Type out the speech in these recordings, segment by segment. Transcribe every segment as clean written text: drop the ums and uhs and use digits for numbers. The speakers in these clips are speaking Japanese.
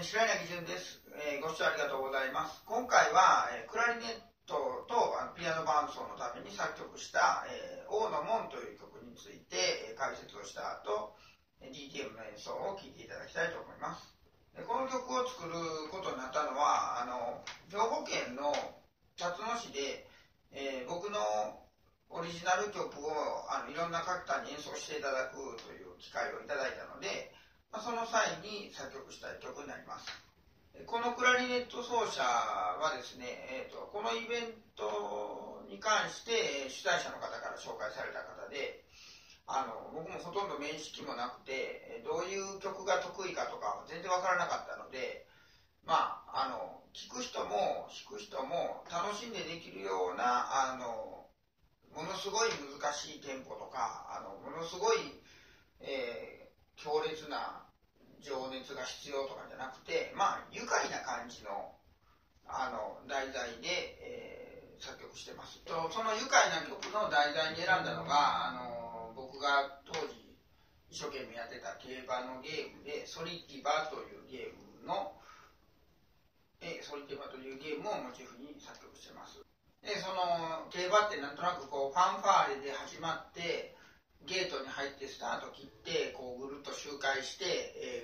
白柳純です。ご視聴ありがとうございます。今回は、クラリネットとピアノ伴奏のために作曲した、王の門という曲について、解説をした後、DTM の演奏を聴いていただきたいと思います。この曲を作ることになったのは、兵庫県の辰野市で、僕のオリジナル曲をいろんな方に演奏していただくという機会をいただいたので、その際に作曲した曲になります。このクラリネット奏者はですね、このイベントに関して主催者の方から紹介された方で、僕もほとんど面識もなくて、どういう曲が得意かとか全然わからなかったので、聴く人も弾く人も楽しんでできるような、ものすごい難しいテンポとか、ものすごい、強烈な情熱が必要とかじゃなくて、愉快な感じの、題材で、作曲してます。その愉快な曲の題材に選んだのが、僕が当時一生懸命やってた競馬のゲームで、ソリティバというゲームの、ソリティバというゲームをモチーフに作曲してます。で、その競馬ってなんとなくこうファンファーレで始まって、ゲートに入ってスタート切ってこうぐるっと周回して、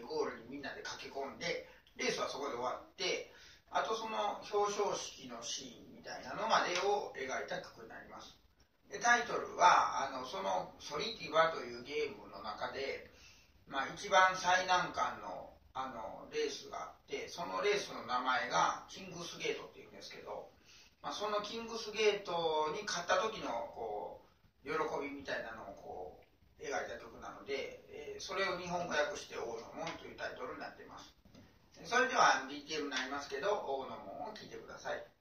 ゴールにみんなで駆け込んでレースはそこで終わって、あとその表彰式のシーンみたいなのまでを描いた曲になります。でタイトルはそのソリティバというゲームの中で、一番最難関のレースがあって、そのレースの名前がキングスゲートっていうんですけど、そのキングスゲートに勝った時のこう喜びみたいなのをこう描いた曲なので、それを日本語訳して王の門というタイトルになっています。それでは DTM になりますけど、王の門を聴いてください。